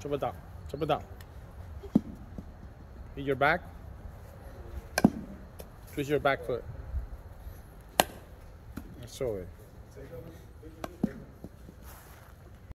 Chop it up. Chop it up. Eat your back. Twist your back foot. Show it.